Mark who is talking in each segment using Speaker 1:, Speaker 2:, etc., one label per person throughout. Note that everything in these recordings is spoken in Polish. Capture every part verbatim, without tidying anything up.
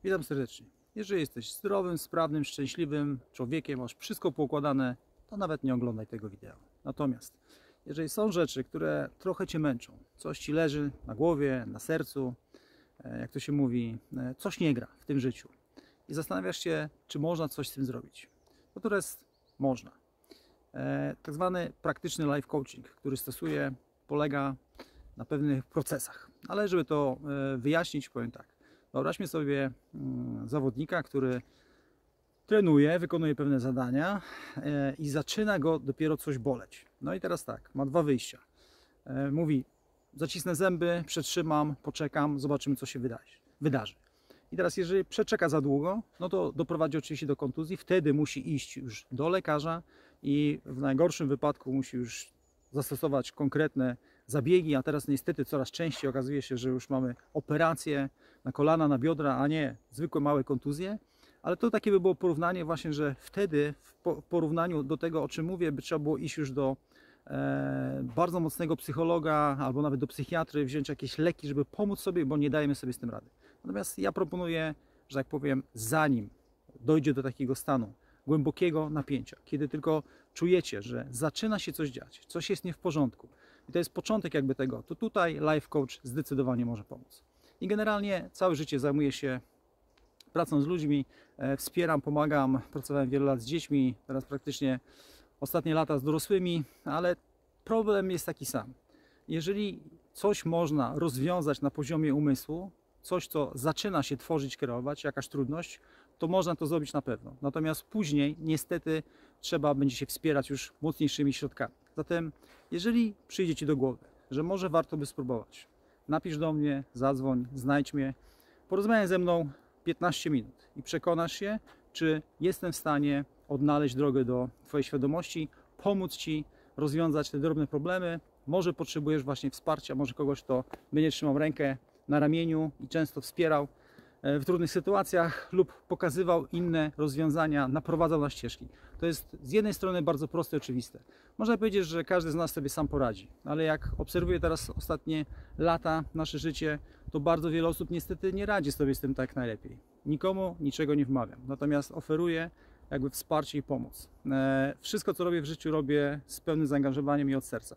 Speaker 1: Witam serdecznie. Jeżeli jesteś zdrowym, sprawnym, szczęśliwym człowiekiem, masz wszystko poukładane, to nawet nie oglądaj tego wideo. Natomiast jeżeli są rzeczy, które trochę Cię męczą, coś Ci leży na głowie, na sercu, jak to się mówi, coś nie gra w tym życiu i zastanawiasz się, czy można coś z tym zrobić, no to jest można. Tak zwany praktyczny life coaching, który stosuję, polega na pewnych procesach. Ale żeby to wyjaśnić, powiem tak. Wyobraźmy sobie zawodnika, który trenuje, wykonuje pewne zadania i zaczyna go dopiero coś boleć. No i teraz tak, ma dwa wyjścia. Mówi, zacisnę zęby, przetrzymam, poczekam, zobaczymy, co się wydarzy. I teraz, jeżeli przeczeka za długo, no to doprowadzi oczywiście do kontuzji. Wtedy musi iść już do lekarza i w najgorszym wypadku musi już zastosować konkretne zabiegi, a teraz niestety coraz częściej okazuje się, że już mamy operacje na kolana, na biodra, a nie zwykłe małe kontuzje. Ale to takie by było porównanie właśnie, że wtedy w porównaniu do tego, o czym mówię, by trzeba było iść już do e, bardzo mocnego psychologa albo nawet do psychiatry, wziąć jakieś leki, żeby pomóc sobie, bo nie dajemy sobie z tym rady. Natomiast ja proponuję, że tak powiem, zanim dojdzie do takiego stanu głębokiego napięcia, kiedy tylko czujecie, że zaczyna się coś dziać, coś jest nie w porządku i to jest początek jakby tego, to tutaj life coach zdecydowanie może pomóc. I generalnie całe życie zajmuję się pracą z ludźmi, wspieram, pomagam, pracowałem wiele lat z dziećmi, teraz praktycznie ostatnie lata z dorosłymi, ale problem jest taki sam. Jeżeli coś można rozwiązać na poziomie umysłu, coś, co zaczyna się tworzyć, kreować, jakaś trudność, to można to zrobić na pewno. Natomiast później niestety trzeba będzie się wspierać już mocniejszymi środkami. Zatem jeżeli przyjdzie Ci do głowy, że może warto by spróbować, napisz do mnie, zadzwoń, znajdź mnie, porozmawiaj ze mną piętnaście minut i przekonasz się, czy jestem w stanie odnaleźć drogę do Twojej świadomości, pomóc Ci rozwiązać te drobne problemy. Może potrzebujesz właśnie wsparcia, może kogoś, kto będzie trzymał rękę na ramieniu i często wspierał w trudnych sytuacjach lub pokazywał inne rozwiązania, naprowadzał na ścieżki. To jest z jednej strony bardzo proste i oczywiste. Można powiedzieć, że każdy z nas sobie sam poradzi, ale jak obserwuję teraz ostatnie lata, nasze życie, to bardzo wiele osób niestety nie radzi sobie z tym tak najlepiej. Nikomu niczego nie wmawiam, natomiast oferuję jakby wsparcie i pomoc. Wszystko, co robię w życiu, robię z pełnym zaangażowaniem i od serca.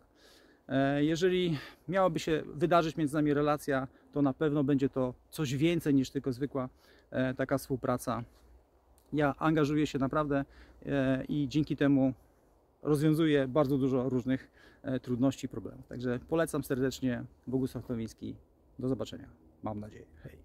Speaker 1: Jeżeli miałaby się wydarzyć między nami relacja, to na pewno będzie to coś więcej niż tylko zwykła taka współpraca. Ja angażuję się naprawdę i dzięki temu rozwiązuję bardzo dużo różnych trudności i problemów. Także polecam serdecznie. Bogusław Tomiński. Do zobaczenia. Mam nadzieję. Hej.